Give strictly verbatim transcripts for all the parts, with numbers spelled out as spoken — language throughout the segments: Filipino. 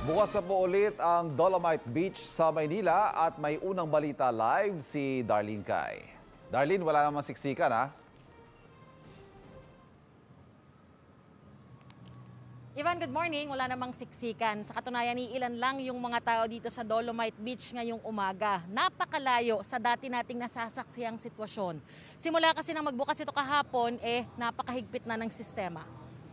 Bukas na po ulit ang Dolomite Beach sa Maynila at may unang balita live si Darlene Kai. Darlene, wala namang siksikan ha? Ivan, good morning. Wala namang siksikan. Sa katunayan, ilan lang yung mga tao dito sa Dolomite Beach ngayong umaga. Napakalayo sa dati nating nasasaksiyang sitwasyon. Simula kasi nang magbukas ito kahapon, eh napakahigpit na ng sistema.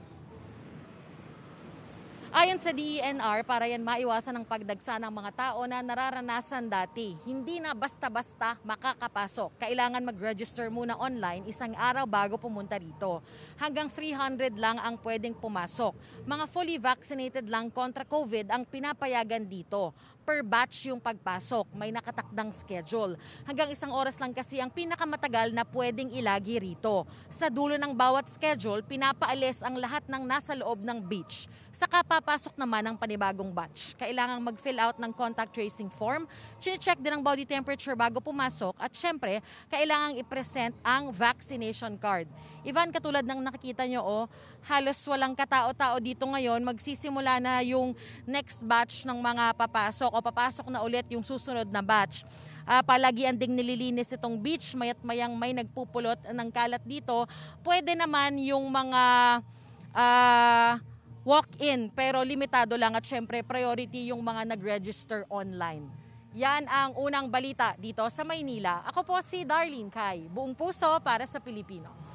Ayon sa D E N R, para yan maiwasan ang pagdagsa ng mga tao na nararanasan dati. Hindi na basta-basta makakapasok. Kailangan mag-register muna online isang araw bago pumunta rito. Hanggang three hundred lang ang pwedeng pumasok. Mga fully vaccinated lang kontra COVID ang pinapayagan dito. Per batch yung pagpasok, may nakatakdang schedule. Hanggang isang oras lang kasi ang pinakamatagal na pwedeng ilagi rito. Sa dulo ng bawat schedule, pinapaalis ang lahat ng nasa loob ng beach. Saka papasok naman ang panibagong batch. Kailangang mag-fill out ng contact tracing form, chine-check din ang body temperature bago pumasok at syempre, kailangang i-present ang vaccination card. Ivan, katulad ng nakikita nyo, oh, halos walang katao-tao dito ngayon. Magsisimula na yung next batch ng mga papasok o papasok na ulit yung susunod na batch. Uh, palagian ding nililinis itong beach, mayat mayang may nagpupulot ng kalat dito. Pwede naman yung mga uh, walk-in pero limitado lang at syempre priority yung mga nag-register online. Yan ang unang balita dito sa Maynila. Ako po si Darlene Kai, buong puso para sa Pilipino.